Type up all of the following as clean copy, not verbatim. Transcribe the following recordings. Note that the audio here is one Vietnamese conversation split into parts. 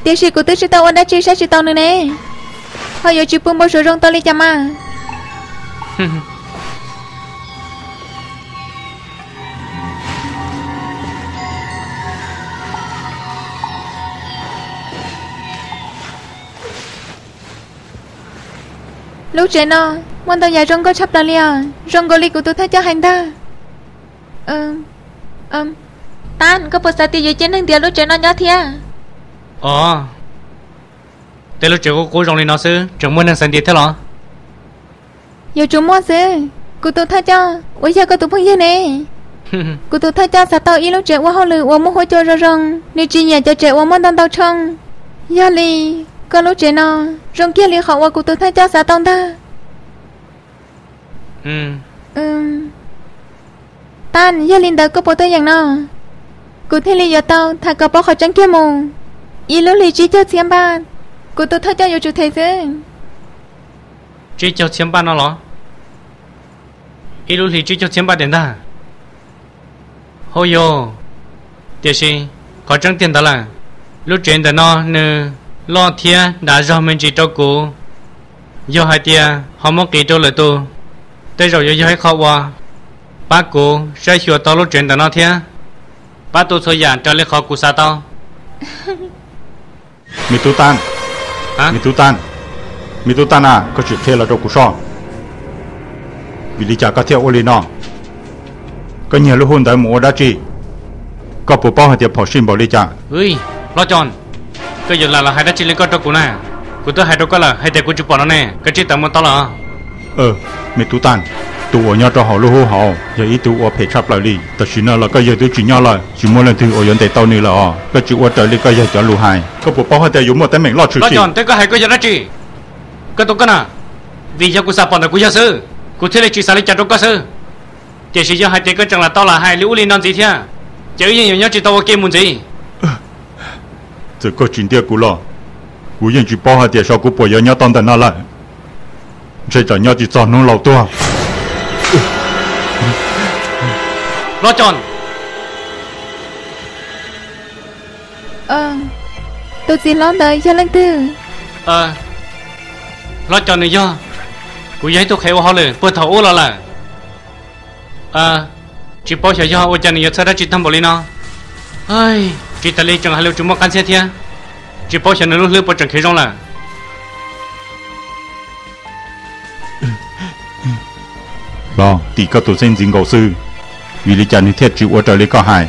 Tiếc sĩ của tôi chỉ tao anh đã chia sẻ chỉ tao nữa nè. Hồi giờ chỉ buông bao số rong tao đi chăm à. Lúc trẻ nó, muốn tao giải rong có chấp đó liền, rong có lý của tôi thấy cho hành ta. Tan, có bớt tiêu dưới trên đường tiền lúc trẻ nó nhớ thia. Thế lúc trẻ cô rong lên nó sư, chẳng muốn nên sẵn tiền thế lo. Giờ chúng mua sư, của tôi thấy cho, bây giờ có tôi phong như nè. Của tôi thấy cho sao tao ý lúc trẻ qua hậu lử, qua mua hỗ trợ ra rong, nếu chỉ nhà cho trẻ qua mua tao trông. Giờ lì, có lúc trẻ nó, rong kia lì họ qua của tôi thấy cho sao tao ta. Tan, giờ linh đỡ có bộ tôi dạng nào. Cụ thể lý do tao thà có bỏ khỏi trắng kia mù. Ý lúc lý trí cho chiếm ba. Cụ tôi thật cho dù chủ thể chứ. Trí cho chiếm ba nó lo. Ý lúc lý trí cho chiếm ba tiền ta. Hôi yo. Tiếc sĩ, có trắng tiền ta là. Lúc chuyện ta nó nư lo thia đã do mình chỉ cho cụ. Do hai tia họ mất kỳ cho lời tu. Tới rồi do hai khó qua. Bác cụ sẽ hiểu tao lúc chuyện ta nó thia. Bác tôi thôi giản cho lấy khó cụ xa tao. Mi tu tan. Hả? Mi tu tan à, có chuyện thế là cho cụ so. Vì lý trả có theo ô lý nó. Có nhiều lúc hôn tới mùa đã chi. Có bộ bao hạt tiệp phỏ xin bảo lý trả. Ui, lo chọn. Cái giờ là hai đã chi lên con cho cụ nè. Cụ tôi hai đâu có là hai tiệp cụ chụp bỏ nó nè. Cái chi tầm một tao là. Mi tu tan. Tụ ở nhau cho họ lưu họ, giờ ý tụ ở phải chấp lại đi. Tất nhiên là cái giờ tụ chỉ nhau là chỉ muốn lần thứ ở dân tây tao này là cái chịu ở trời đi cái giờ cho lưu hai. Cái bộ bao hạt dùng một tấm mình lo chịu. Lo chọn, thế cái hai cái giờ đó chị. Cái tụ cái nào? Vì giờ cụ sắp bỏ được cụ giờ sư. Cụ thế là chỉ xả lấy chặt trong cơ sư. Chỉ sử dụng hai tiệp cái chẳng là tao là hai lưu liên non gì thế? Chỉ ý nhiều nhau chỉ tao kia muốn gì? Giờ có chuyện tiếc cụ lo. Cụ yên chỉ bao hạt tiệp sau cụ bỏ giờ nhau tao đần nó lại. Sẽ trả nhau chỉ chọn nó lẩu tua. Lo chọn. Tôi xin lo đời cho lãnh tư. Lo chọn này do. Cụ giấy tôi khéo họเลยเปิดถอโอละchỉ bao giờ do ô chân này sẽ ra chỉ thăm bảo lý nó. Ơi, chỉ ta lấy chẳng hay lưu chúng một căn xe thia. Chỉ bao giờ nó lúc lưu bao chẳng khéo rong là. Đó, thì các tổ sinh dính cầu sư. Vì lý chẳng thiết chịu ở trời lý có hài.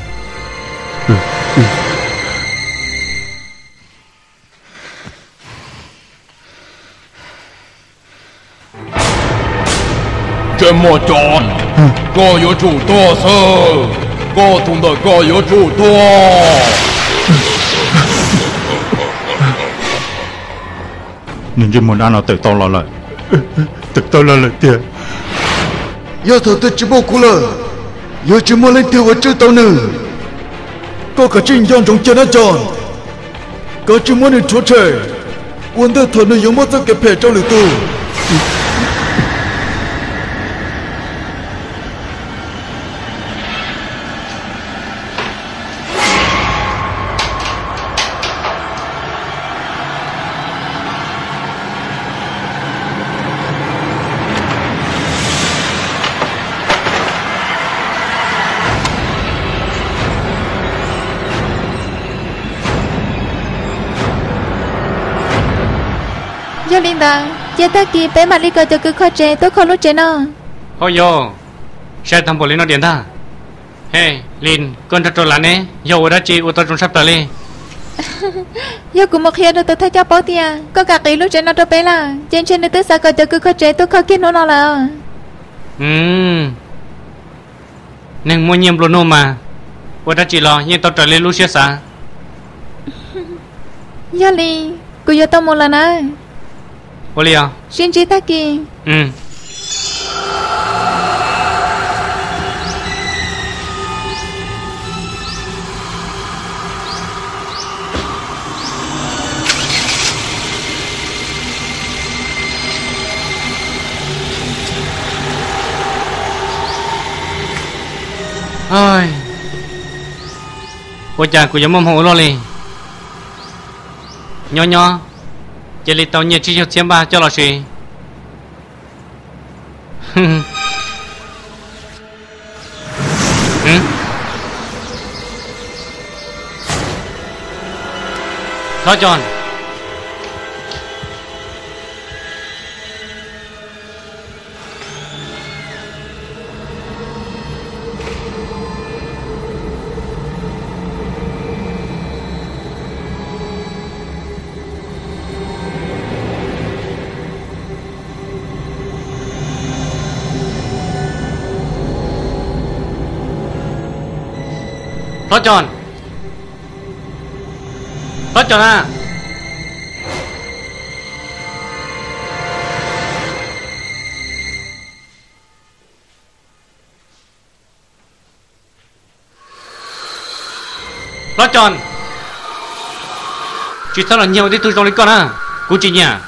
Trên một tròn, có yếu chủ to sơ, có thùng đời có yếu chủ to. Nhưng trên một ăn nó tự to là lại. Tự to là lại tiền. Giờ thở tự chỉ bộ cú lờ. Giờ chỉ muốn lên tiêu ở trước tàu nữ. Có cả trình dân trong chân nó tròn. Có chỉ muốn đi chúa trẻ. Quân tư thở nữ giống mất ra kẹp hề trong lửa tù. Giờ linh đằng, giờ ta kỳ bé mặt đi cờ cho cứ khó trẻ, tôi khó lúc trẻ nó. Hôi yo, sẽ thăm bảo lý nó điện ta. Hey, Linh, con thật rồi là nè, giờ đã chị ô tô trong sắp tới đi. Giờ cũng một khi rồi tôi thấy cho bố tia, có cả cái lúc trẻ nó cho bé là, trên nơi tôi xa cờ cho cứ khó trẻ, tôi khó kết nó là. Nên mua nhiệm luôn nôm mà. Ô đã chị lo, nhưng tao trở lên lúc xưa xa. Giờ lì, cô giờ tao một lần à. Ô lì à? Xin chị ta kì. Ôi, cô chàng của giống mong hồ lo lì. nhỏ chỉ lấy tàu nhẹ chỉ cho chiếm ba cho là gì Khó chọn Khó chọn à Khó chọn chỉ sao là nhiều đi từ trong lấy con à cô chị nhà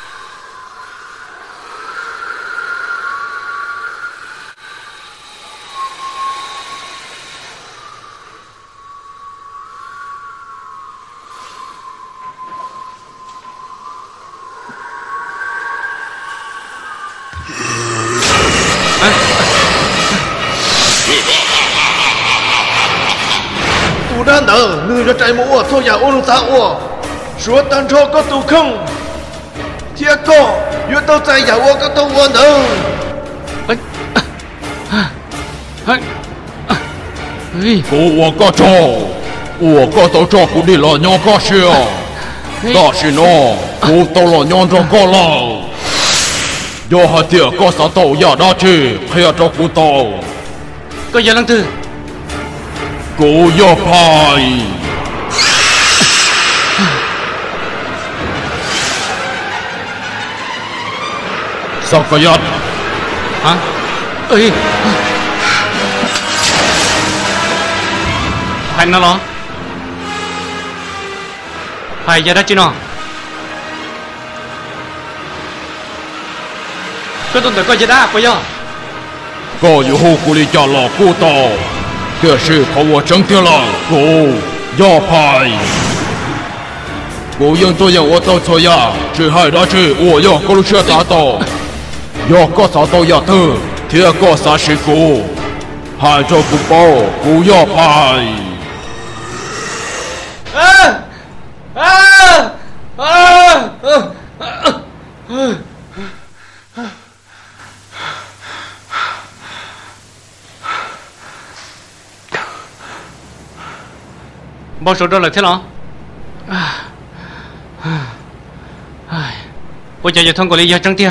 đan đờ người ra chạy mũ thôi nhà ôn ta ua chúa tan cho có tù không thiệt có yêu tao chạy nhà ua có tù ua nữa cô ua có cho ua có tao cho cô đi lo nhau có xìa đó xì nó cô tao lo nhau cho có lo do hai tiệt có sao tao nhà đó chứ hay cho cô tao có giờ lăng tư cô yo pai sao cái gì hả ơi phải nó lo phải giờ đó chứ nó có tuần tới coi giờ đã bây giờ có yêu hồ cô đi trả lọ cô tao这是和我争定了，狗要派。我应对应我到错呀，只害他去，我要高路车打倒，要个啥都要得，贴个啥是狗，害着不包，不要派。 bao số đó là thế nào? Ôi trời ơi, thông của lý do trắng tia.